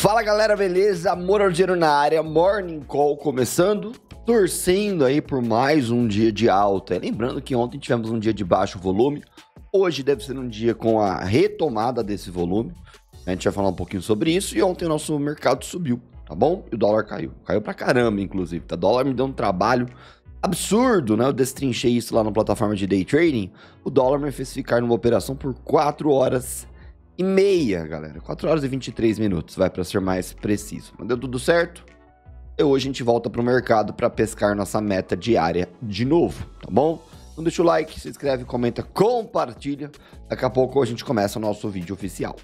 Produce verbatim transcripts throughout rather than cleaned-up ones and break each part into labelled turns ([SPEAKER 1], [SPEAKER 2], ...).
[SPEAKER 1] Fala galera, beleza? Moral Dinheiro na área, Morning Call começando, torcendo aí por mais um dia de alta. Lembrando que ontem tivemos um dia de baixo volume, hoje deve ser um dia com a retomada desse volume. A gente vai falar um pouquinho sobre isso e ontem o nosso mercado subiu, tá bom? E o dólar caiu, caiu pra caramba inclusive, tá? O dólar me deu um trabalho absurdo, né? Eu destrinchei isso lá na plataforma de Day Trading. O dólar me fez ficar numa operação por quatro horas e meia, galera. quatro horas e vinte e três minutos, vai para ser mais preciso. Mas deu tudo certo. E hoje a gente volta pro mercado para pescar nossa meta diária de novo, tá bom? Então deixa o like, se inscreve, comenta, compartilha. Daqui a pouco a gente começa o nosso vídeo oficial.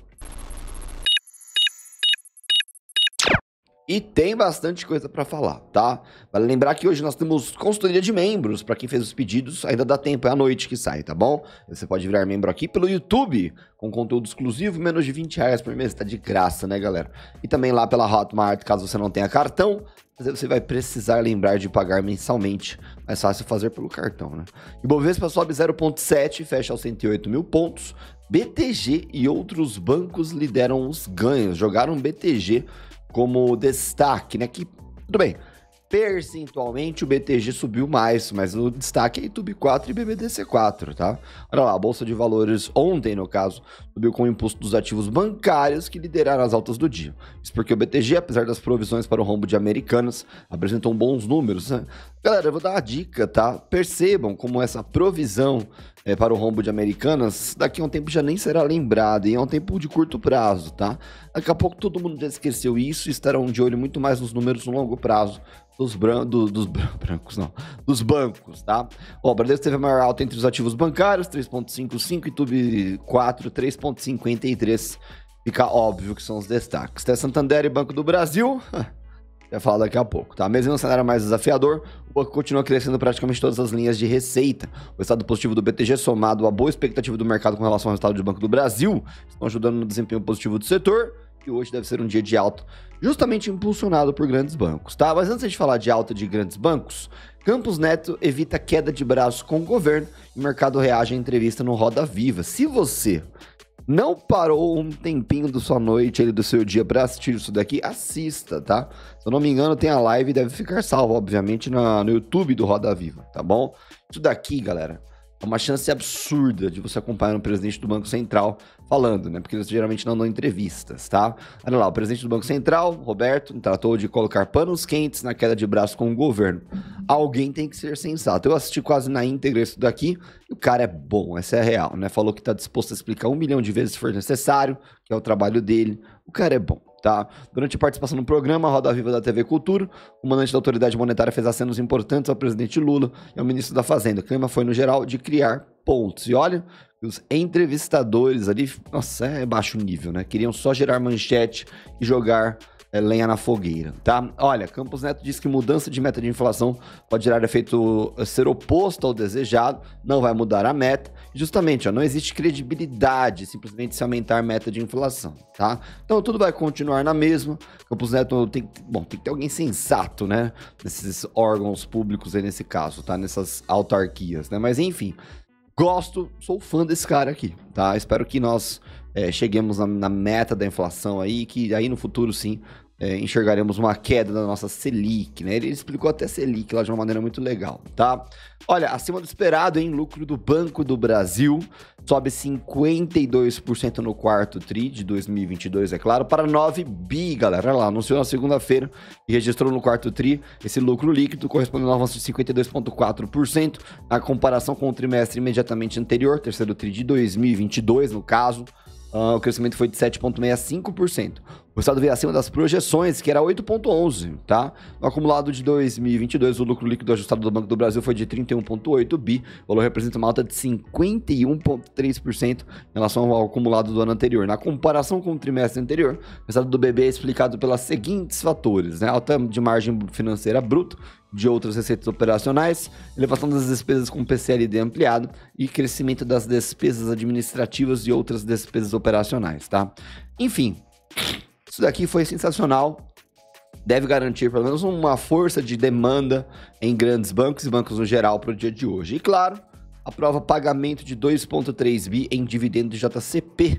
[SPEAKER 1] E tem bastante coisa para falar, tá? Vale lembrar que hoje nós temos consultoria de membros. Para quem fez os pedidos, ainda dá tempo, é à noite que sai, tá bom? Você pode virar membro aqui pelo YouTube, com conteúdo exclusivo, menos de vinte reais por mês, tá de graça, né, galera? E também lá pela Hotmart, caso você não tenha cartão, você vai precisar lembrar de pagar mensalmente. Mais fácil fazer pelo cartão, né? Ibovespa sobe zero vírgula sete, fecha aos cento e oito mil pontos. B T G e outros bancos lideram os ganhos, jogaram B T G como destaque, né? Que, tudo bem, percentualmente o B T G subiu mais, mas o destaque é I T U B quatro e B B D C quatro, tá? Olha lá, a Bolsa de Valores ontem, no caso, subiu com o impulso dos ativos bancários que lideraram as altas do dia. Isso porque o B T G, apesar das provisões para o rombo de Americanas, apresentou bons números, né? Galera, eu vou dar uma dica, tá? Percebam como essa provisão é, para o rombo de Americanas, daqui a um tempo já nem será lembrada, e é um tempo de curto prazo, tá? Daqui a pouco todo mundo já esqueceu isso e estarão de olho muito mais nos números no longo prazo dos, bran do, dos bran brancos, não, dos bancos, tá? Ó, o Bradesco teve a maior alta entre os ativos bancários, três vírgula cinquenta e cinco, I T U B quatro, três vírgula cinquenta e três, fica óbvio que são os destaques. Até Santander e Banco do Brasil, vai falar daqui a pouco, tá? Mesmo no cenário mais desafiador, o banco continua crescendo praticamente todas as linhas de receita. O estado positivo do B T G, somado à boa expectativa do mercado com relação ao resultado do Banco do Brasil, estão ajudando no desempenho positivo do setor, e hoje deve ser um dia de alta, justamente impulsionado por grandes bancos, tá? Mas antes de falar de alta de grandes bancos, Campos Neto evita queda de braço com o governo e o mercado reage à entrevista no Roda Viva. Se você não parou um tempinho da sua noite, ali, do seu dia para assistir isso daqui, assista, tá? Se eu não me engano, tem a live e deve ficar salvo, obviamente, na, no YouTube do Roda Viva, tá bom? Isso daqui, galera, é uma chance absurda de você acompanhar o presidente do Banco Central falando, né? Porque eles geralmente não dão entrevistas, tá? Olha lá, o presidente do Banco Central, Roberto, tratou de colocar panos quentes na queda de braço com o governo. Alguém tem que ser sensato. Eu assisti quase na íntegra isso daqui e o cara é bom, essa é a real, né? Falou que tá disposto a explicar um milhão de vezes se for necessário, que é o trabalho dele. O cara é bom, tá? Durante a participação no programa Roda Viva da T V Cultura, o comandante da autoridade monetária fez acenos importantes ao presidente Lula e ao ministro da Fazenda. O clima foi, no geral, de criar pontos. E olha, os entrevistadores ali, nossa, é baixo nível, né? Queriam só gerar manchete e jogar é, lenha na fogueira, tá? Olha, Campos Neto disse que mudança de meta de inflação pode gerar efeito ser oposto ao desejado, não vai mudar a meta. Justamente, ó, não existe credibilidade simplesmente se aumentar a meta de inflação, tá? Então tudo vai continuar na mesma. Campos Neto tem, bom, tem que ter alguém sensato, né? Nesses órgãos públicos aí nesse caso, tá? Nessas autarquias, né? Mas enfim, gosto, sou fã desse cara aqui, tá? Espero que nós é, cheguemos na, na meta da inflação aí, que aí no futuro sim é, enxergaremos uma queda da nossa Selic, né? Ele explicou até Selic lá de uma maneira muito legal, tá? Olha, acima do esperado, hein? Lucro do Banco do Brasil sobe cinquenta e dois por cento no quarto tri de dois mil e vinte e dois, é claro, para nove bi, galera. Olha lá, anunciou na segunda-feira e registrou no quarto tri esse lucro líquido, correspondendo a um avanço de cinquenta e dois vírgula quatro por cento na comparação com o trimestre imediatamente anterior, terceiro tri de dois mil e vinte e dois, no caso. Uh, o crescimento foi de sete vírgula sessenta e cinco por cento. O resultado veio acima das projeções, que era oito vírgula onze, tá? No acumulado de dois mil e vinte e dois, o lucro líquido ajustado do Banco do Brasil foi de trinta e um vírgula oito bi. O valor representa uma alta de cinquenta e um vírgula três por cento em relação ao acumulado do ano anterior. Na comparação com o trimestre anterior, o resultado do B B é explicado pelos seguintes fatores, né? Alta de margem financeira bruta, de outras receitas operacionais, elevação das despesas com P C L D ampliado e crescimento das despesas administrativas e outras despesas operacionais, tá? Enfim, isso daqui foi sensacional, deve garantir pelo menos uma força de demanda em grandes bancos e bancos no geral para o dia de hoje. E claro, aprova pagamento de dois vírgula três bi em dividendo de J C P,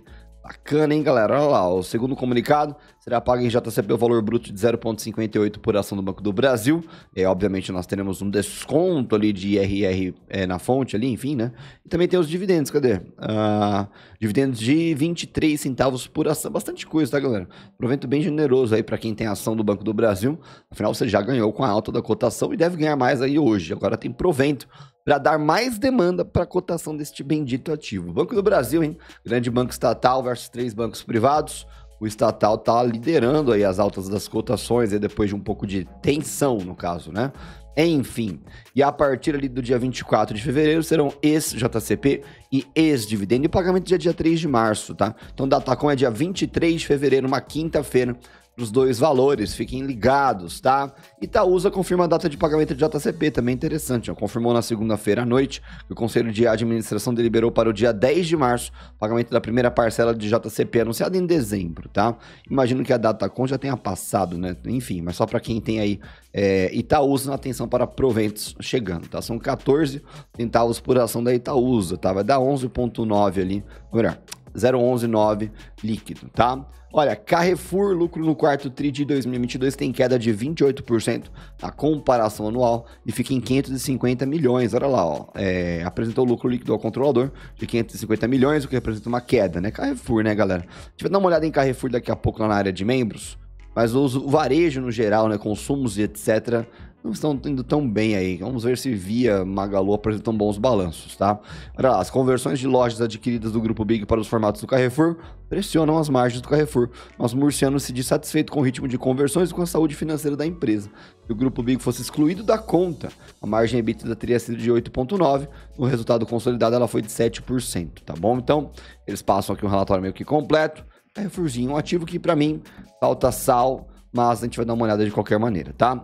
[SPEAKER 1] Bacana, hein, galera? Olha lá, o segundo comunicado será pago em J C P o valor bruto de zero vírgula cinquenta e oito por ação do Banco do Brasil. E, obviamente, nós teremos um desconto ali de I R R é, na fonte ali, enfim, né? E também tem os dividendos, cadê? Uh, dividendos de vinte e três centavos por ação. Bastante coisa, tá, galera? Provento bem generoso aí para quem tem ação do Banco do Brasil. Afinal, você já ganhou com a alta da cotação e deve ganhar mais aí hoje. Agora tem provento para dar mais demanda para a cotação deste bendito ativo. Banco do Brasil, hein? Grande banco estatal versus três bancos privados. O estatal tá liderando aí as altas das cotações, aí depois de um pouco de tensão, no caso, né? Enfim, e a partir ali do dia vinte e quatro de fevereiro serão ex-J C P e ex-dividendo, e o pagamento dia dia três de março, tá? Então, Datacom é dia vinte e três de fevereiro, uma quinta-feira, os dois valores, fiquem ligados, tá? Itaúsa confirma a data de pagamento de J C P, também interessante, ó, confirmou na segunda-feira à noite que o Conselho de Administração deliberou para o dia dez de março o pagamento da primeira parcela de J C P, anunciada em dezembro, tá? Imagino que a Datacom já tenha passado, né? Enfim, mas só para quem tem aí é, Itaúsa, atenção para proventos chegando, tá? São quatorze centavos por ação da Itaúsa, tá? Vai dar onze vírgula nove ali, melhor, zero vírgula onze nove líquido, tá? Olha, Carrefour, lucro no quarto tri de dois mil e vinte e dois tem queda de vinte e oito por cento na comparação anual e fica em quinhentos e cinquenta milhões. Olha lá, ó, é, apresentou lucro líquido ao controlador de quinhentos e cinquenta milhões, o que representa uma queda, né? Carrefour, né, galera? A gente vai dar uma olhada em Carrefour daqui a pouco lá na área de membros, mas o, o varejo no geral, né, consumos e etcétera, não estão indo tão bem aí. Vamos ver se Via, Magalu apresentam bons balanços, tá? Olha lá, as conversões de lojas adquiridas do Grupo Big para os formatos do Carrefour pressionam as margens do Carrefour. Mas o Murciano se diz satisfeito com o ritmo de conversões e com a saúde financeira da empresa. Se o Grupo Big fosse excluído da conta, a margem EBITDA teria sido de oito vírgula nove por cento. No resultado consolidado, ela foi de sete por cento, tá bom? Então, eles passam aqui um relatório meio que completo. Carrefourzinho, um ativo que, para mim, falta sal, mas a gente vai dar uma olhada de qualquer maneira, tá?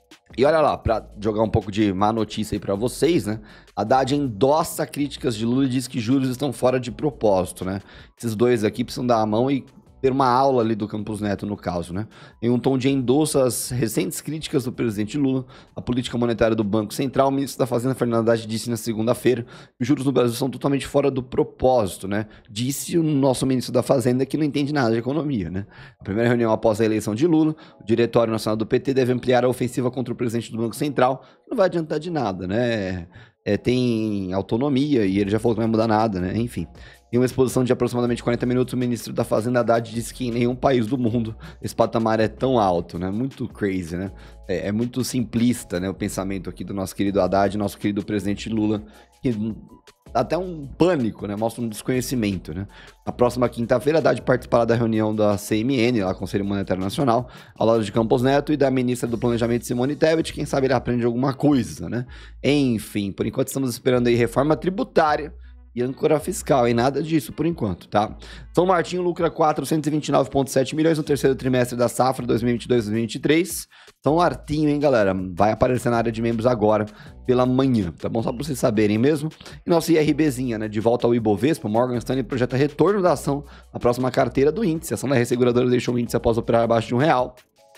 [SPEAKER 1] E olha lá, para jogar um pouco de má notícia aí para vocês, né? Haddad endossa críticas de Lula e diz que juros estão fora de propósito, né? Esses dois aqui precisam dar a mão e ter uma aula ali do Campos Neto, no caso, né? Em um tom de endosso às recentes críticas do presidente Lula, a política monetária do Banco Central, o ministro da Fazenda, Fernando Haddad, disse na segunda-feira que os juros no Brasil são totalmente fora do propósito, né? Disse o nosso ministro da Fazenda que não entende nada de economia, né? A primeira reunião após a eleição de Lula, o Diretório Nacional do P T deve ampliar a ofensiva contra o presidente do Banco Central, que não vai adiantar de nada, né? É, tem autonomia e ele já falou que não vai mudar nada, né? Enfim. Em uma exposição de aproximadamente quarenta minutos, o ministro da Fazenda, Haddad, disse que em nenhum país do mundo esse patamar é tão alto, né? Muito crazy, né? É, é muito simplista, né? O pensamento aqui do nosso querido Haddad, nosso querido presidente Lula, que dá até um pânico, né? Mostra um desconhecimento, né? Na próxima quinta-feira, Haddad participará da reunião da C M N, lá, Conselho Monetário Nacional, ao lado de Campos Neto e da ministra do Planejamento, Simone Tebet. Quem sabe ele aprende alguma coisa, né? Enfim, por enquanto estamos esperando aí reforma tributária e âncora fiscal, e nada disso por enquanto, tá? São Martinho lucra quatrocentos e vinte e nove vírgula sete milhões no terceiro trimestre da safra dois mil e vinte e dois, dois mil e vinte e três. São Martinho, hein, galera? Vai aparecer na área de membros agora, pela manhã, tá bom? Só pra vocês saberem mesmo. E nossa IRBzinha, né? De volta ao Ibovespa, Morgan Stanley projeta retorno da ação na próxima carteira do índice. A ação da resseguradora deixou o índice após operar abaixo de um real.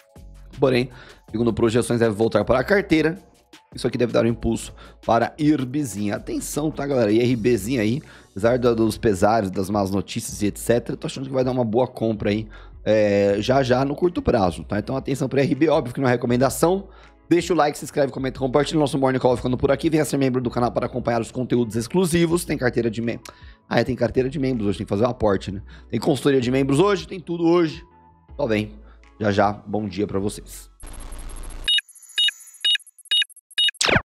[SPEAKER 1] Porém, segundo projeções, deve voltar para a carteira. Isso aqui deve dar um impulso para a IRBzinha. Atenção, tá, galera? IRBzinha aí, apesar dos pesares, das más notícias e etcétera, tô achando que vai dar uma boa compra aí é, já já no curto prazo, tá? Então atenção para a I R B, óbvio que não é recomendação. Deixa o like, se inscreve, comenta, compartilha. Nosso Morning Call ficando por aqui. Venha ser membro do canal para acompanhar os conteúdos exclusivos. Tem carteira de membros. Ah, é, tem carteira de membros hoje, tem que fazer um aporte, né? Tem consultoria de membros hoje, tem tudo hoje. Só vem. Já já, bom dia para vocês.